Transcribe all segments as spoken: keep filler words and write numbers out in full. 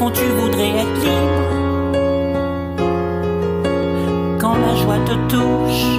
fond tu voudrais être libre quand la joie te touche.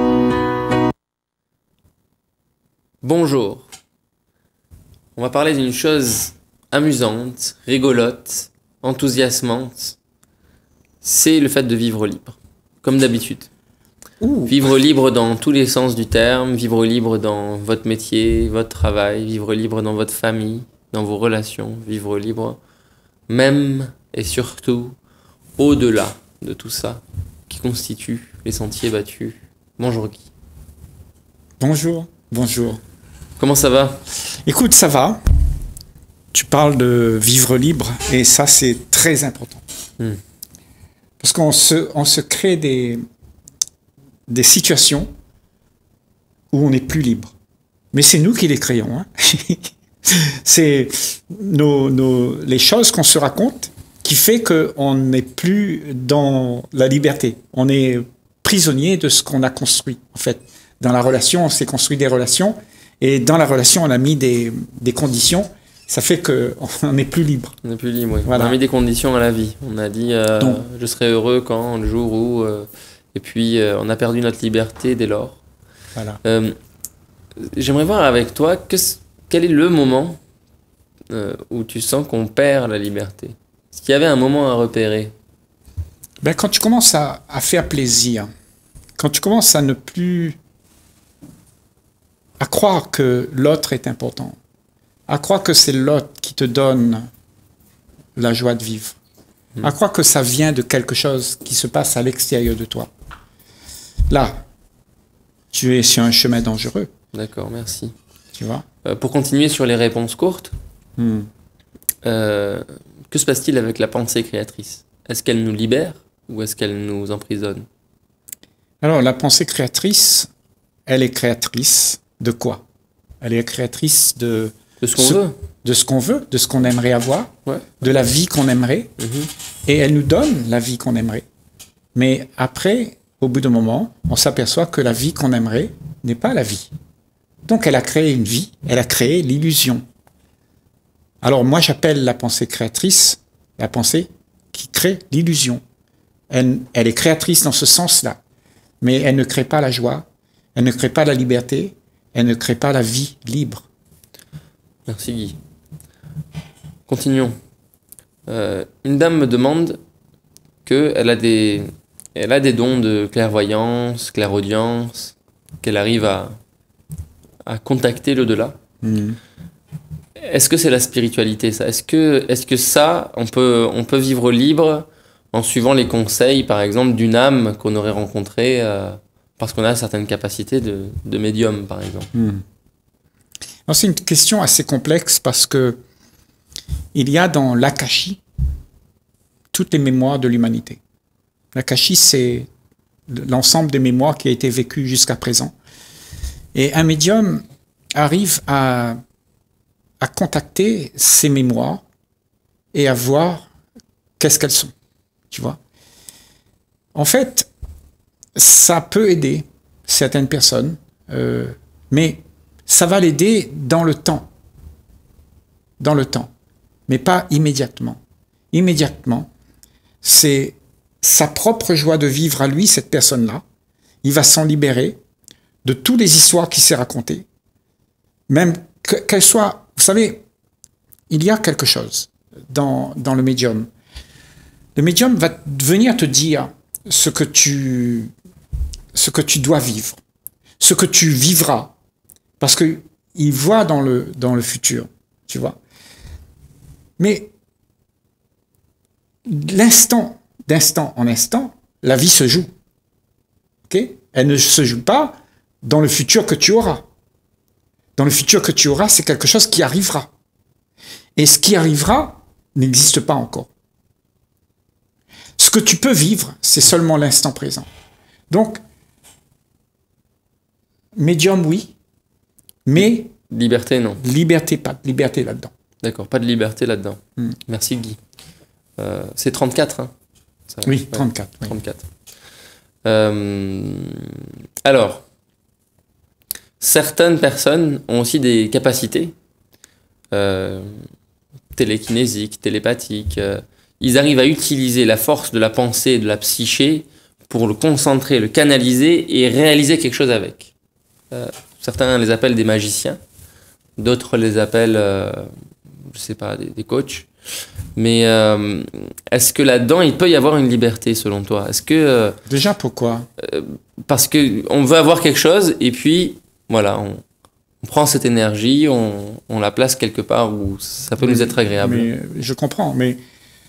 Bonjour. On va parler d'une chose amusante, rigolote, enthousiasmante. C'est le fait de vivre libre, comme d'habitude. Ouh. Vivre libre dans tous les sens du terme, vivre libre dans votre métier, votre travail, vivre libre dans votre famille, dans vos relations, vivre libre même et surtout au-delà de tout ça qui constitue les sentiers battus. Bonjour Guy. Bonjour, bonjour. Comment ça va? Écoute, ça va. Tu parles de vivre libre et ça, c'est très important. Hmm. Parce qu'on se, on se crée des, des situations où on n'est plus libre. Mais c'est nous qui les créons. Hein. C'est nos, nos, les choses qu'on se raconte qui fait qu'on n'est plus dans la liberté. On est prisonnier de ce qu'on a construit. En fait, dans la relation, on s'est construit des relations. Et dans la relation, on a mis des, des conditions. Ça fait qu'on n'est plus libre. On n'est plus libre, oui. Voilà. On a mis des conditions à la vie. On a dit euh, Donc, je serai heureux quand, le jour où... Euh, et puis, euh, on a perdu notre liberté dès lors. Voilà. Euh, J'aimerais voir avec toi, que, quel est le moment euh, où tu sens qu'on perd la liberté? Est-ce qu'il y avait un moment à repérer? Ben, quand tu commences à, à faire plaisir, quand tu commences à ne plus... à croire que l'autre est important, à croire que c'est l'autre qui te donne la joie de vivre, mmh. à croire que ça vient de quelque chose qui se passe à l'extérieur de toi. Là, tu es sur un chemin dangereux. D'accord, merci. Tu vois? Euh, pour continuer sur les réponses courtes, mmh. euh, que se passe-t-il avec la pensée créatrice? Est-ce qu'elle nous libère ou est-ce qu'elle nous emprisonne? Alors, la pensée créatrice, elle est créatrice de quoi? Elle est créatrice de... De ce qu'on ce, veut. De ce qu'on veut, de ce qu'on aimerait avoir, ouais. de la vie qu'on aimerait. Mm-hmm. Et elle nous donne la vie qu'on aimerait. Mais après, au bout d'un moment, on s'aperçoit que la vie qu'on aimerait n'est pas la vie. Donc elle a créé une vie, elle a créé l'illusion. Alors moi j'appelle la pensée créatrice la pensée qui crée l'illusion. Elle, elle est créatrice dans ce sens-là. Mais elle ne crée pas la joie, elle ne crée pas la liberté, elle ne crée pas la vie libre. Merci Guy. Continuons. Euh, une dame me demande qu'elle a des, elle a des dons de clairvoyance, clairaudience, qu'elle arrive à, à contacter l'au-delà. Mmh. Est-ce que c'est la spiritualité, ça? Est-ce que, est-ce que ça, on peut, on peut vivre libre en suivant les conseils, par exemple, d'une âme qu'on aurait rencontrée euh, parce qu'on a certaines capacités de, de médium, par exemple? Mmh. C'est une question assez complexe parce que il y a dans l'Akashi toutes les mémoires de l'humanité. L'Akashi, c'est l'ensemble des mémoires qui a été vécues jusqu'à présent. Et un médium arrive à, à contacter ces mémoires et à voir qu'est-ce qu'elles sont. Tu vois? En fait, ça peut aider certaines personnes, euh, mais ça va l'aider dans le temps. Dans le temps. Mais pas immédiatement. Immédiatement, c'est sa propre joie de vivre à lui, cette personne-là. Il va s'en libérer de toutes les histoires qu'il s'est racontées. Même que, qu'elles soient... Vous savez, il y a quelque chose dans, dans le médium. Le médium va venir te dire ce que tu, ce que tu dois vivre, ce que tu vivras. Parce qu'il voit dans le, dans le futur, tu vois. Mais l'instant, d'instant en instant, la vie se joue. Okay? Elle ne se joue pas dans le futur que tu auras. Dans le futur que tu auras, c'est quelque chose qui arrivera. Et ce qui arrivera n'existe pas encore. Ce que tu peux vivre, c'est seulement l'instant présent. Donc, médium, oui. Mais... Liberté, non. Liberté, pas de liberté là-dedans. D'accord, pas de liberté là-dedans. Mm. Merci Guy. Euh, c'est trente-quatre, hein? Ça, Oui, ouais, trente-quatre. Oui. trente-quatre. Euh, alors, certaines personnes ont aussi des capacités euh, télékinésiques, télépathiques, euh, ils arrivent à utiliser la force de la pensée et de la psyché pour le concentrer, le canaliser et réaliser quelque chose avec. Euh, certains les appellent des magiciens, d'autres les appellent, euh, je sais pas, des, des coachs. Mais euh, est-ce que là-dedans, il peut y avoir une liberté selon toi? Est-ce que euh, Déjà, pourquoi? euh, Parce que on veut avoir quelque chose et puis voilà, on, on prend cette énergie, on, on la place quelque part où ça peut mais, nous être agréable. Mais, je comprends, mais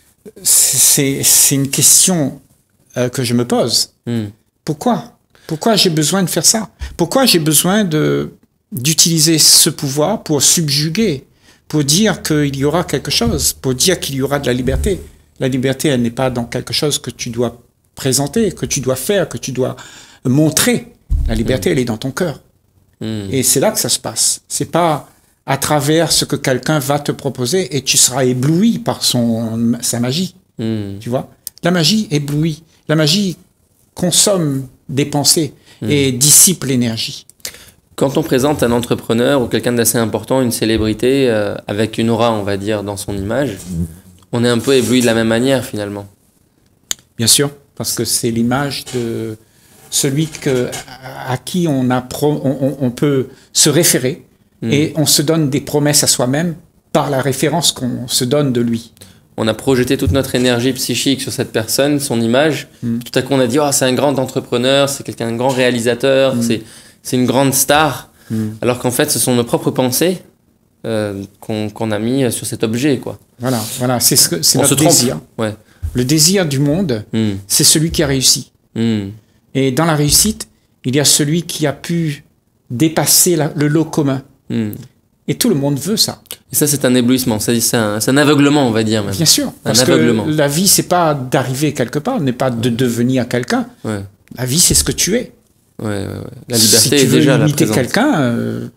c'est c'est une question euh, que je me pose. Hmm. Pourquoi? Pourquoi j'ai besoin de faire ça? Pourquoi j'ai besoin de d'utiliser ce pouvoir pour subjuguer, pour dire qu'il y aura quelque chose, pour dire qu'il y aura de la liberté? La liberté, elle n'est pas dans quelque chose que tu dois présenter, que tu dois faire, que tu dois montrer. La liberté, mmh. elle est dans ton cœur. Mmh. Et c'est là que ça se passe. C'est pas à travers ce que quelqu'un va te proposer et tu seras ébloui par son, sa magie. Mmh. Tu vois? La magie éblouit. La magie consomme des pensées mmh. et dissipe l'énergie. Quand on présente un entrepreneur ou quelqu'un d'assez important, une célébrité, euh, avec une aura, on va dire, dans son image, on est un peu ébloui de la même manière, finalement. Bien sûr, parce que c'est l'image de celui que, à qui on, a pro, on, on peut se référer mmh. et on se donne des promesses à soi-même par la référence qu'on se donne de lui. On a projeté toute notre énergie psychique sur cette personne, son image. Mmh. Tout à coup, on a dit oh, « c'est un grand entrepreneur, c'est quelqu'un de grand réalisateur, mmh. c'est... c'est une grande star, mm. alors qu'en fait, ce sont nos propres pensées euh, qu'on qu'on a mis sur cet objet, quoi. Voilà, voilà, c'est ce que, c'est on notre se trompe. désir. Ouais. Le désir du monde, mm. c'est celui qui a réussi. Mm. Et dans la réussite, il y a celui qui a pu dépasser la, le lot commun. Mm. Et tout le monde veut ça. Et ça, c'est un éblouissement, c'est un, un aveuglement, on va dire même. Bien sûr, un parce aveuglement. que la vie, c'est pas d'arriver quelque part, n'est pas de devenir quelqu'un. Ouais. La vie, c'est ce que tu es. Ouais, ouais, ouais. La liberté si tu est veux déjà imiter là quelqu'un, euh,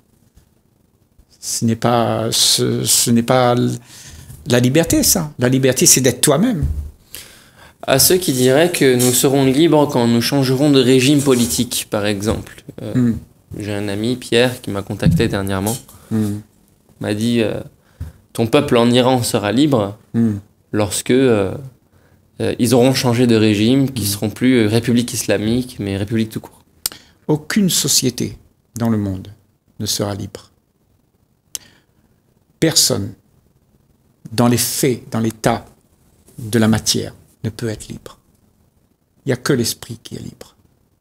ce n'est pas, ce, ce n'est pas la liberté, ça. La liberté, c'est d'être toi-même. À ceux qui diraient que nous serons libres quand nous changerons de régime politique, par exemple. Euh, mm. J'ai un ami, Pierre, qui m'a contacté dernièrement. Mm. M'a dit euh, ton peuple en Iran sera libre mm. lorsque euh, euh, ils auront changé de régime, qui ne mm. seront plus euh, république islamique, mais république tout court. Aucune société dans le monde ne sera libre. Personne, dans les faits, dans l'état de la matière, ne peut être libre. Il n'y a que l'esprit qui est libre.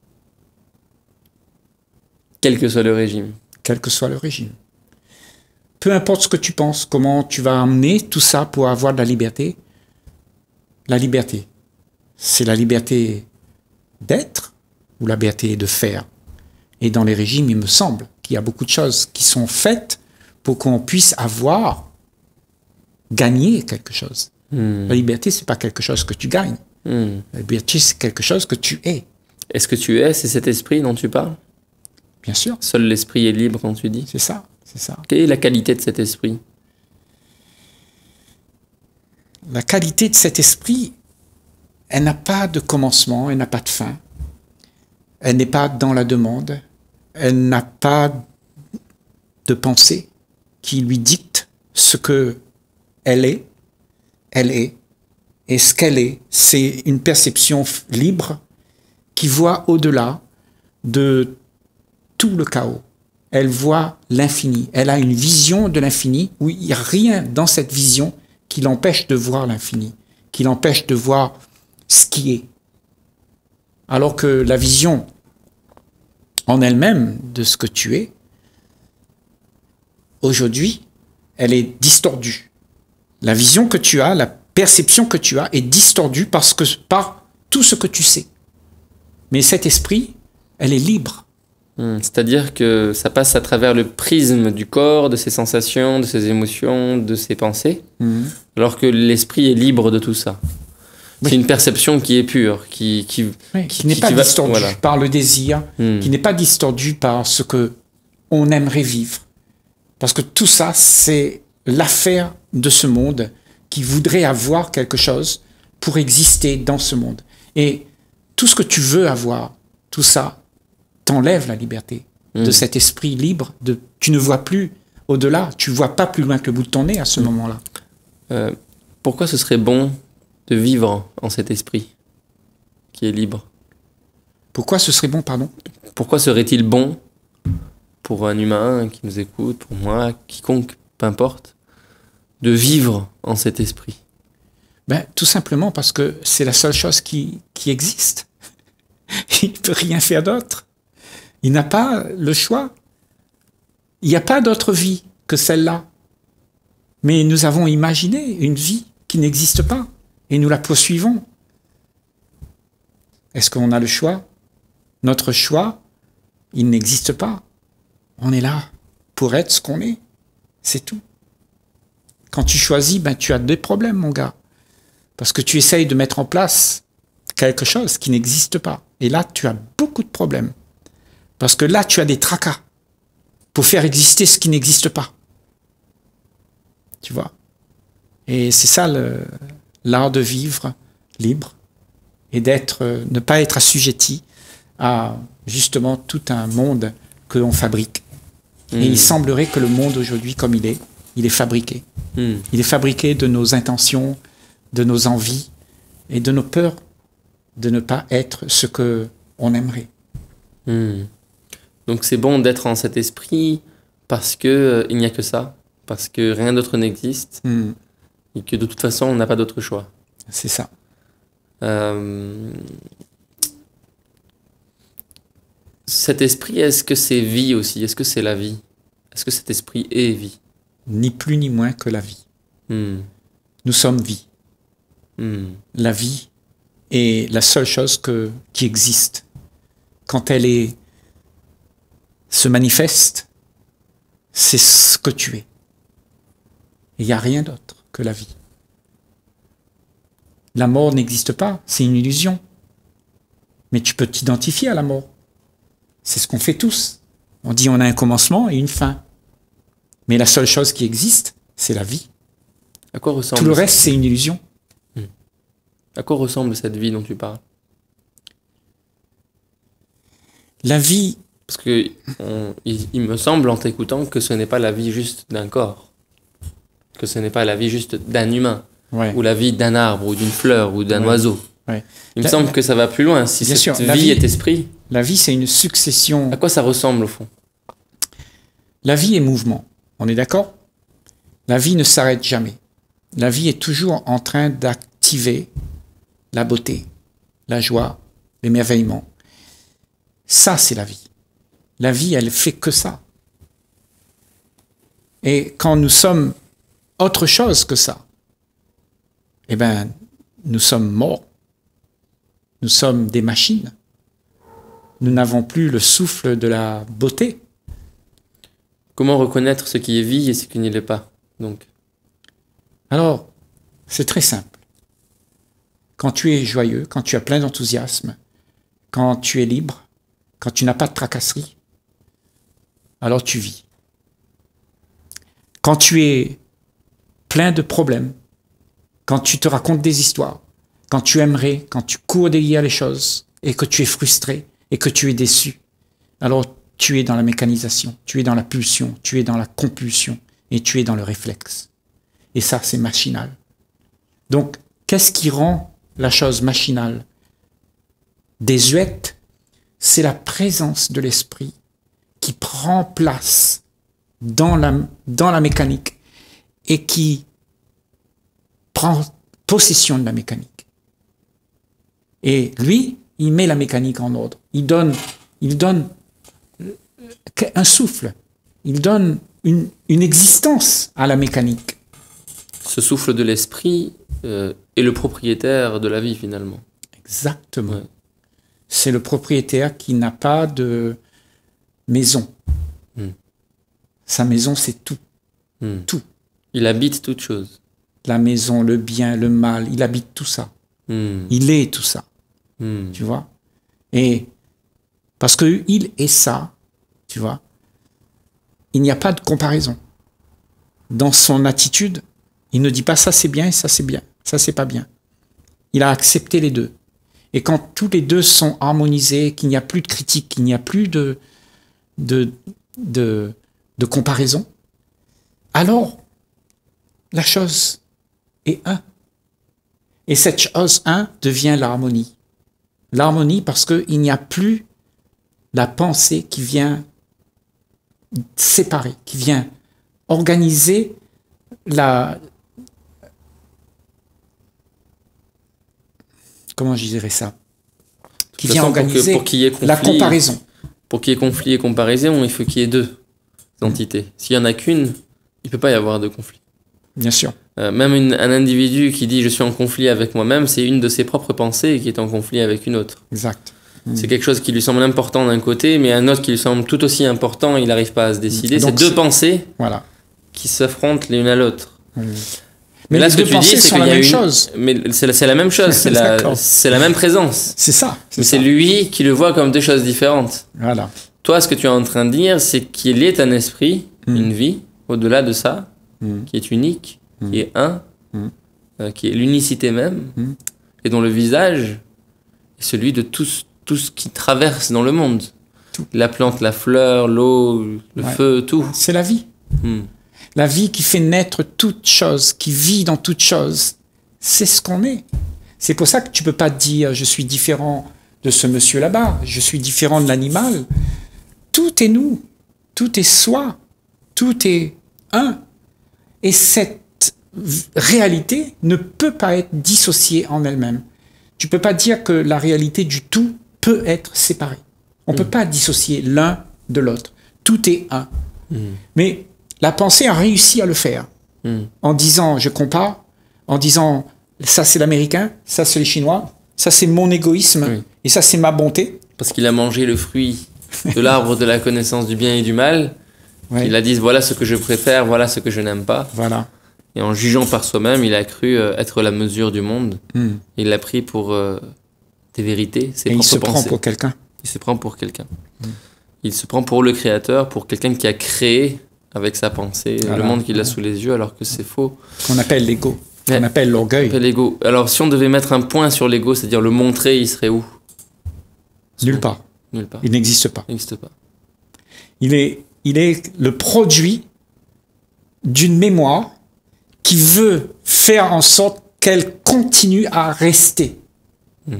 Quel que soit le régime. Quel que soit le régime. Peu importe ce que tu penses, comment tu vas amener tout ça pour avoir de la liberté. La liberté, c'est la liberté d'être ou la liberté de faire. Et dans les régimes, il me semble qu'il y a beaucoup de choses qui sont faites pour qu'on puisse avoir gagné quelque chose. Mmh. La liberté, c'est pas quelque chose que tu gagnes. Mmh. La liberté, c'est quelque chose que tu es. Est-ce que tu es, c'est cet esprit dont tu parles? Bien sûr. Seul l'esprit est libre quand tu dis? C'est ça, c'est ça. Quelle est la qualité de cet esprit? La qualité de cet esprit, elle n'a pas de commencement, elle n'a pas de fin. Elle n'est pas dans la demande. Elle n'a pas de pensée qui lui dicte ce que elle est. Elle est. Et ce qu'elle est, c'est une perception libre qui voit au-delà de tout le chaos. Elle voit l'infini. Elle a une vision de l'infini où il n'y a rien dans cette vision qui l'empêche de voir l'infini, qui l'empêche de voir ce qui est. Alors que la vision en elle-même de ce que tu es, aujourd'hui, elle est distordue. La vision que tu as, la perception que tu as est distordue parce que, par tout ce que tu sais. Mais cet esprit, elle est libre. Mmh, c'est-à-dire que ça passe à travers le prisme du corps, de ses sensations, de ses émotions, de ses pensées, mmh. alors que l'esprit est libre de tout ça. Oui. C'est une perception qui est pure, qui, qui, oui, qui, qui n'est pas distordue voilà. par le désir, mmh. qui n'est pas distordue par ce que on aimerait vivre. Parce que tout ça, c'est l'affaire de ce monde qui voudrait avoir quelque chose pour exister dans ce monde. Et tout ce que tu veux avoir, tout ça, t'enlève la liberté mmh. de cet esprit libre. De, tu ne vois plus au-delà, tu ne vois pas plus loin que le bout de ton nez à ce mmh. moment-là. Euh, pourquoi ce serait bon de vivre en cet esprit qui est libre? Pourquoi ce serait bon, pardon? Pourquoi serait-il bon pour un humain qui nous écoute, pour moi, quiconque, peu importe, de vivre en cet esprit? Ben, tout simplement parce que c'est la seule chose qui, qui existe. Il ne peut rien faire d'autre. Il n'a pas le choix. Il n'y a pas d'autre vie que celle-là. Mais nous avons imaginé une vie qui n'existe pas et nous la poursuivons. Est-ce qu'on a le choix? Notre choix, il n'existe pas. On est là pour être ce qu'on est. C'est tout. Quand tu choisis, ben, tu as des problèmes, mon gars. Parce que tu essayes de mettre en place quelque chose qui n'existe pas. Et là, tu as beaucoup de problèmes. Parce que là, tu as des tracas pour faire exister ce qui n'existe pas. Tu vois? Et c'est ça le, l'art de vivre libre et d'être, ne pas être assujetti à justement tout un monde que l'on fabrique. Mmh. Et il semblerait que le monde aujourd'hui, comme il est, il est fabriqué. Mmh. Il est fabriqué de nos intentions, de nos envies et de nos peurs de ne pas être ce que on aimerait. Mmh. Donc c'est bon d'être en cet esprit parce que euh, il n'y a que ça, parce que rien d'autre n'existe mmh. et que de toute façon on n'a pas d'autre choix. C'est ça. Euh... Cet esprit, est-ce que c'est vie aussi? Est-ce que c'est la vie? Est-ce que cet esprit est vie? Ni plus ni moins que la vie. Mmh. Nous sommes vie. Mmh. La vie est la seule chose que, qui existe. Quand elle est, se manifeste, c'est ce que tu es. Il n'y a rien d'autre que la vie. La mort n'existe pas, c'est une illusion. Mais tu peux t'identifier à la mort. C'est ce qu'on fait tous. On dit on a un commencement et une fin. Mais la seule chose qui existe, c'est la vie. À quoi ressemble Tout le reste, c'est une illusion. Hmm. À quoi ressemble cette vie dont tu parles? La vie... Parce que on, il, il me semble en t'écoutant que ce n'est pas la vie juste d'un corps. Que ce n'est pas la vie juste d'un humain. Ouais. Ou la vie d'un arbre, ou d'une fleur, ou d'un ouais. oiseau. Ouais. Il me la, semble que ça va plus loin. Si cette sûr, vie, vie est esprit... La vie, c'est une succession... À quoi ça ressemble, au fond? La vie est mouvement. On est d'accord? La vie ne s'arrête jamais. La vie est toujours en train d'activer la beauté, la joie, l'émerveillement. Ça, c'est la vie. La vie, elle fait que ça. Et quand nous sommes autre chose que ça, eh bien, nous sommes morts. Nous sommes des machines. Nous n'avons plus le souffle de la beauté. Comment reconnaître ce qui est vie et ce qui ne l'est pas, donc? Alors, c'est très simple. Quand tu es joyeux, quand tu as plein d'enthousiasme, quand tu es libre, quand tu n'as pas de tracasserie, alors tu vis. Quand tu es plein de problèmes, quand tu te racontes des histoires, quand tu aimerais, quand tu cours derrière les choses et que tu es frustré et que tu es déçu, alors tu es dans la mécanisation, tu es dans la pulsion, tu es dans la compulsion et tu es dans le réflexe. Et ça, c'est machinal. Donc, qu'est-ce qui rend la chose machinale désuète? C'est la présence de l'esprit qui prend place dans la, dans la mécanique et qui prend possession de la mécanique. Et lui, il met la mécanique en ordre. Il donne, il donne un souffle. Il donne une, une existence à la mécanique. Ce souffle de l'esprit euh, est le propriétaire de la vie, finalement. Exactement. Ouais. C'est le propriétaire qui n'a pas de maison. Hmm. Sa maison, c'est tout. Hmm. Tout. Il habite toute chose. La maison, le bien, le mal, il habite tout ça. Hmm. Il est tout ça. Hmm. Tu vois? Et parce que il est ça, tu vois, il n'y a pas de comparaison. Dans son attitude, il ne dit pas ça c'est bien et ça c'est bien, ça c'est pas bien. Il a accepté les deux. Et quand tous les deux sont harmonisés, qu'il n'y a plus de critique, qu'il n'y a plus de, de, de, de comparaison, alors la chose est un. Et cette chose un devient l'harmonie. L'harmonie parce qu'il n'y a plus la pensée qui vient séparer, qui vient organiser la... Comment je dirais ça? Qui vient façon, pour que- organiser pour qu'il y ait conflit, la comparaison. Pour qu'il y ait conflit et comparaison, il faut qu'il y ait deux entités. S'il y en a qu'une, il ne peut pas y avoir de conflit. Bien sûr. Euh, même une- un individu qui dit je suis en conflit avec moi-même, c'est une de ses propres pensées qui est en conflit avec une autre. Exact. C'est quelque chose qui lui semble important d'un côté, mais un autre qui lui semble tout aussi important, il n'arrive pas à se décider. Donc, C'est deux c'est- pensées Voilà. qui s'affrontent l'une à l'autre. Mais, Mais là, les ce que deux tu dis, pensées c'est sont qu'il la y a même une- chose. Mais c'est la, c'est la même chose, c'est la, D'accord. c'est la même présence. C'est ça. Mais ça. c'est lui qui le voit comme deux choses différentes. Voilà. Toi, ce que tu es en train de dire, c'est qu'il est un esprit, Mm. une vie, au-delà de ça, Mm. qui est unique, Mm. qui est un, Mm. euh, qui est l'unicité même, Mm. et dont le visage est celui de tout, ce- tout ce qui traverse dans le monde. Tout. La plante, la fleur, l'eau, le Ouais. feu, tout. C'est la vie. Mm. La vie qui fait naître toute chose, qui vit dans toute chose. C'est ce qu'on est. C'est pour ça que tu peux pas dire je suis différent de ce monsieur là-bas, je suis différent de l'animal. Tout est nous. Tout est soi. Tout est un. Et cette v- réalité ne peut pas être dissociée en elle-même. Tu peux pas dire que la réalité du tout peut être séparée. On peut pas dissocier l'un de l'autre. Tout est un. Mais la pensée a réussi à le faire. Mm. En disant je compare, en disant ça c'est l'américain, ça c'est les chinois, ça c'est mon égoïsme Oui. et ça c'est ma bonté. Parce qu'il a mangé le fruit de l'arbre de la connaissance du bien et du mal. Ouais. Il a dit voilà ce que je préfère, voilà ce que je n'aime pas. Voilà. Et en jugeant par soi-même, il a cru euh, être la mesure du monde. Hmm. Il l'a pris pour euh, des vérités, ses Et il propres se prend pensées. pour quelqu'un. Il se prend pour quelqu'un. Il se prend pour le créateur, pour quelqu'un qui a créé avec sa pensée Voilà. le monde qu'il a sous les yeux, alors que c'est faux. Qu'on appelle l'ego, qu'on Ouais. appelle l'orgueil. L'ego. Alors si on devait mettre un point sur l'ego, c'est-à-dire le montrer, il serait où? Nulle part. Nulle part. Il n'existe pas. Il n'existe pas. Il est, il est le produit d'une mémoire qui veut faire en sorte qu'elle continue à rester. Hmm.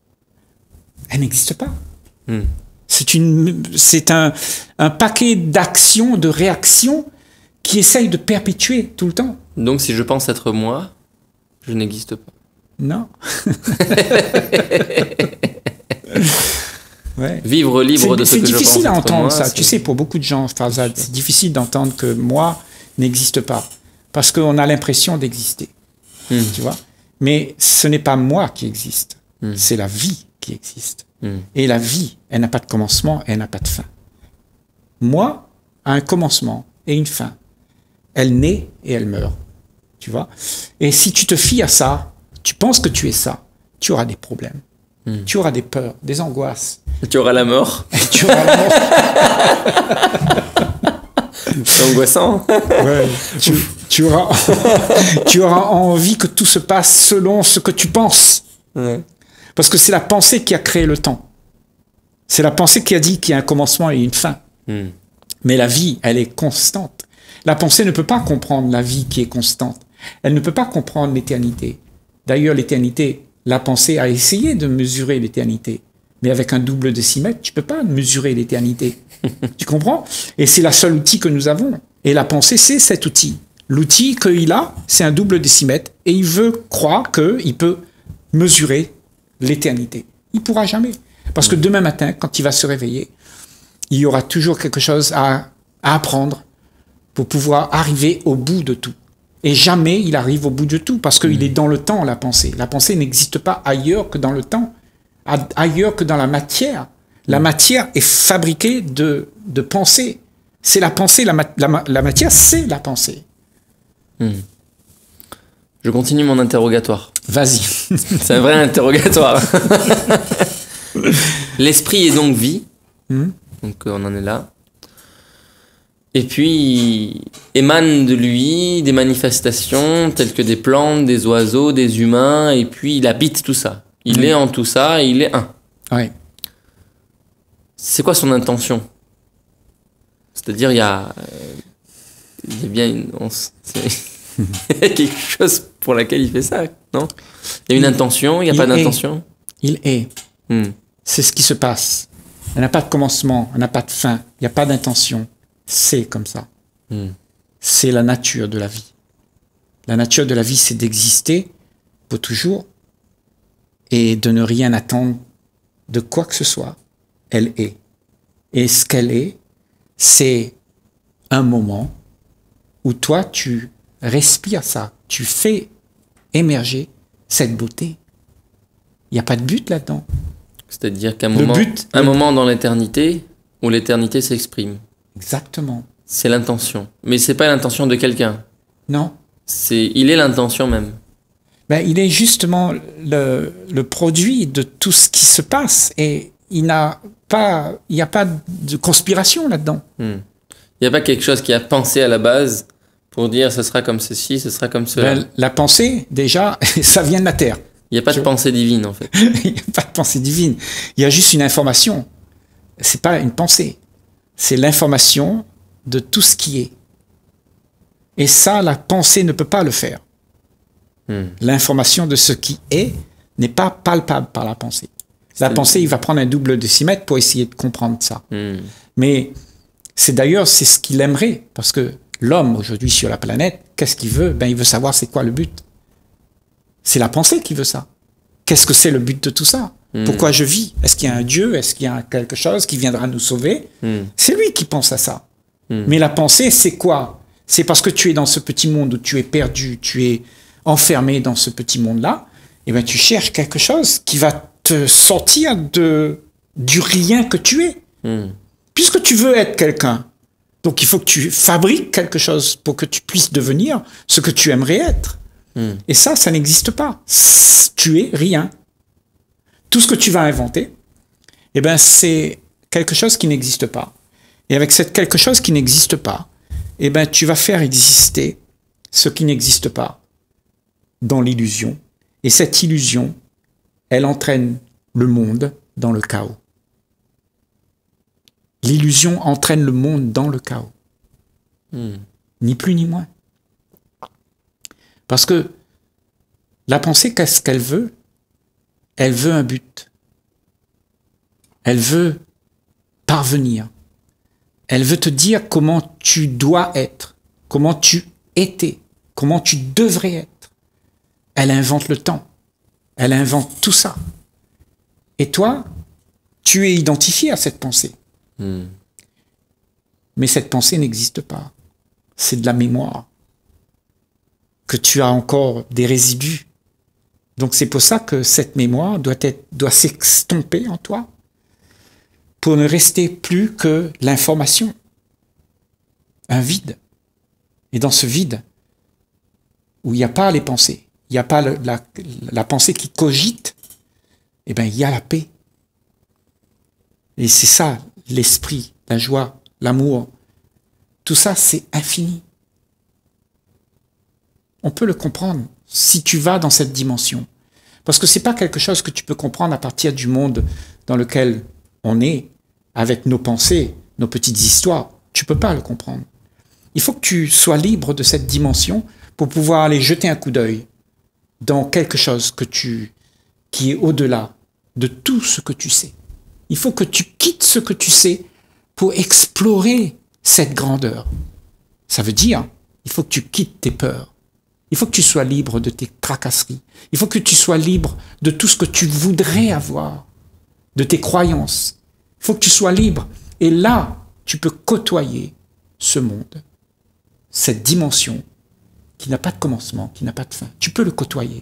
Elle n'existe pas. Hmm. C'est une, c'est un, un paquet d'actions, de réactions qui essayent de perpétuer tout le temps. Donc si je pense être moi, je n'existe pas. Non. Ouais. Vivre libre de ce C'est que je pense difficile à être entendre moi, ça. c'est- Tu sais, pour beaucoup de gens, Farzad, c'est difficile d'entendre que moi n'existe pas. Parce qu'on a l'impression d'exister. Hmm. Tu vois? Mais ce n'est pas moi qui existe. Hmm. C'est la vie qui existe. Hmm. Et la vie, elle n'a pas de commencement, elle n'a pas de fin. Moi, a un commencement et une fin. Elle naît et elle meurt. Tu vois? Et si tu te fies à ça, tu penses que tu es ça, tu auras des problèmes. Hmm. Tu auras des peurs, des angoisses. Tu auras la mort. Et tu auras la mort. C'est angoissant. Ouais. tu, tu auras, tu auras envie que tout se passe selon ce que tu penses. Ouais. Parce que c'est la pensée qui a créé le temps. C'est la pensée qui a dit qu'il y a un commencement et une fin. Hmm. Mais la vie, elle est constante. La pensée ne peut pas comprendre la vie qui est constante. Elle ne peut pas comprendre l'éternité. D'ailleurs, l'éternité, la pensée a essayé de mesurer l'éternité. Mais avec un double décimètre, tu peux pas mesurer l'éternité. Tu comprends? Et c'est la seule outil que nous avons. Et la pensée, c'est cet outil. L'outil qu'il a, c'est un double décimètre. Et il veut croire qu'il peut mesurer l'éternité. Il pourra jamais. Parce que demain matin, quand il va se réveiller, il y aura toujours quelque chose à, à apprendre pour pouvoir arriver au bout de tout. Et jamais il arrive au bout de tout, parce qu'il est dans le temps, la pensée. La pensée n'existe pas ailleurs que dans le temps, a- ailleurs que dans la matière. La matière est fabriquée de, de pensée. C'est la pensée, la, ma- la, ma- la matière, c'est la pensée. Hmm. Je continue mon interrogatoire. Vas-y. C'est un vrai interrogatoire. L'esprit est donc vie. Hmm. Donc euh, on en est là. Et puis émanent de lui des manifestations telles que des plantes, des oiseaux, des humains, et puis il habite tout ça. Il Hmm. est en tout ça et il est un. Ouais. C'est quoi son intention? C'est-à-dire il y a, euh, il y a bien une, on s- c'est- quelque chose pour laquelle il fait ça, non? Il y a une Il- intention, il n'y a il pas est. d'intention. Il est. Hmm. C'est ce qui se passe. Elle n'a pas de commencement, elle n'a pas de fin, il n'y a pas d'intention. C'est comme ça. Hmm. C'est la nature de la vie. La nature de la vie, c'est d'exister pour toujours et de ne rien attendre de quoi que ce soit. Elle est. Et ce qu'elle est, c'est un moment où toi, tu respires ça, tu fais émerger cette beauté. Il n'y a pas de but là-dedans. C'est-à-dire qu'un Le moment, but- un le- moment dans l'éternité où l'éternité s'exprime. Exactement. C'est l'intention. Mais c'est pas l'intention de quelqu'un. Non. C'est, il est l'intention même. Ben, il est justement le, le produit de tout ce qui se passe et il n'a pas, il n'y a pas de conspiration là-dedans. Hmm. Il n'y a pas quelque chose qui a pensé à la base pour dire ce sera comme ceci, ce sera comme cela. Ben, la pensée, déjà, ça vient de la terre. Il n'y a pas de Tu- pensée divine en fait. Il n'y a pas de pensée divine. Il y a juste une information. C'est pas une pensée. C'est l'information de tout ce qui est. Et ça, la pensée ne peut pas le faire. Hmm. L'information de ce qui est n'est pas palpable par la pensée. La C'est- pensée, il va prendre un double décimètre pour essayer de comprendre ça. Hmm. Mais c'est d'ailleurs, c'est ce qu'il aimerait. Parce que l'homme, aujourd'hui, sur la planète, qu'est-ce qu'il veut? Ben, il veut savoir c'est quoi le but. C'est la pensée qui veut ça. Qu'est-ce que c'est le but de tout ça? Hmm. Pourquoi je vis? Est-ce qu'il y a un Dieu? Est-ce qu'il y a quelque chose qui viendra nous sauver? Hmm. C'est lui qui pense à ça. Hmm. Mais la pensée, c'est quoi? C'est parce que tu es dans ce petit monde où tu es perdu, tu es enfermé dans ce petit monde-là, et ben tu cherches quelque chose qui va te sortir de, du rien que tu es. Hmm. Puisque tu veux être quelqu'un, donc il faut que tu fabriques quelque chose pour que tu puisses devenir ce que tu aimerais être. Hmm. Et ça, ça n'existe pas. C- Tu es rien. Tout ce que tu vas inventer, eh ben, c'est quelque chose qui n'existe pas. Et avec cette quelque chose qui n'existe pas, eh ben, tu vas faire exister ce qui n'existe pas dans l'illusion. Et cette illusion, elle entraîne le monde dans le chaos. L'illusion entraîne le monde dans le chaos. Hmm. Ni plus ni moins. Parce que la pensée, qu'est-ce qu'elle veut? Elle veut un but. Elle veut parvenir. Elle veut te dire comment tu dois être, comment tu étais, comment tu devrais être. Elle invente le temps. Elle invente tout ça. Et toi, tu es identifié à cette pensée. Hmm. Mais cette pensée n'existe pas. C'est de la mémoire. Que tu as encore des résidus. Donc c'est pour ça que cette mémoire doit être, doit s'estomper en toi pour ne rester plus que l'information. Un vide. Et dans ce vide, où il n'y a pas les pensées, il n'y a pas le- la, la pensée qui cogite, eh bien il y a la paix. Et c'est ça, l'esprit, la joie, l'amour. Tout ça, c'est infini. On peut le comprendre si tu vas dans cette dimension. Parce que c'est pas quelque chose que tu peux comprendre à partir du monde dans lequel on est, avec nos pensées, nos petites histoires. Tu peux pas le comprendre. Il faut que tu sois libre de cette dimension pour pouvoir aller jeter un coup d'œil dans quelque chose que tu, qui est au-delà de tout ce que tu sais. Il faut que tu quittes ce que tu sais pour explorer cette grandeur. Ça veut dire, il faut que tu quittes tes peurs. Il faut que tu sois libre de tes tracasseries. Il faut que tu sois libre de tout ce que tu voudrais avoir, de tes croyances. Il faut que tu sois libre. Et là, tu peux côtoyer ce monde, cette dimension qui n'a pas de commencement, qui n'a pas de fin. Tu peux le côtoyer.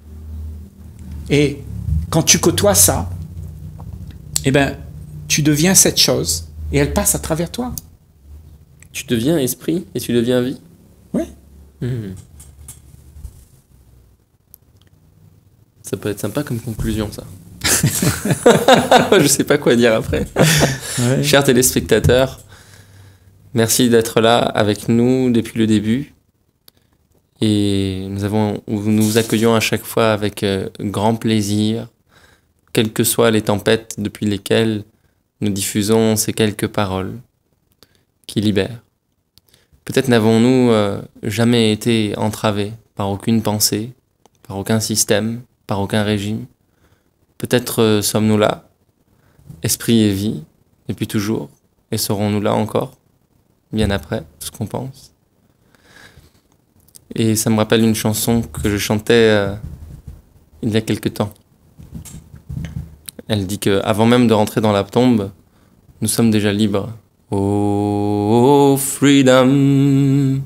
Et quand tu côtoies ça, eh ben, tu deviens cette chose et elle passe à travers toi. Tu deviens esprit et tu deviens vie. Oui. Hmm. Ça peut être sympa comme conclusion, ça. Je sais pas quoi dire après. Ouais. Chers téléspectateurs, merci d'être là avec nous depuis le début. Et nous, avons, nous vous accueillons à chaque fois avec euh, grand plaisir, quelles que soient les tempêtes depuis lesquelles nous diffusons ces quelques paroles qui libèrent. Peut-être n'avons-nous euh, jamais été entravés par aucune pensée, par aucun système, par aucun régime. Peut-être euh, sommes-nous là, esprit et vie, depuis toujours, et serons-nous là encore, bien après, tout ce qu'on pense. Et ça me rappelle une chanson que je chantais euh, il y a quelque temps. Elle dit que avant même de rentrer dans la tombe, nous sommes déjà libres. Oh, freedom,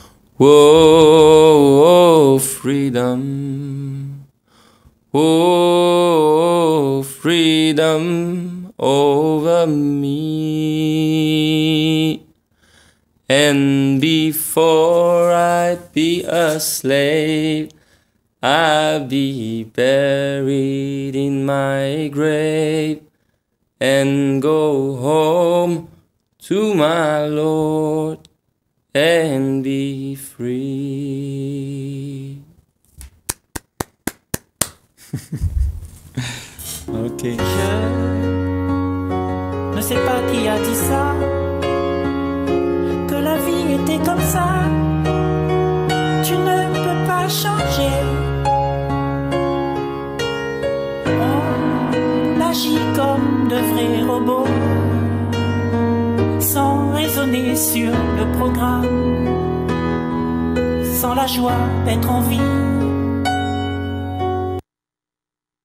oh, freedom, oh, freedom over me. And before I'd be a slave, I'll be buried in my grave and go home to my Lord and be free. Ok. Je ne sais pas qui a dit ça, que la vie était comme ça. Tu ne peux pas changer. On agit comme de vrais robots, sans raisonner sur le programme, sans la joie d'être en vie.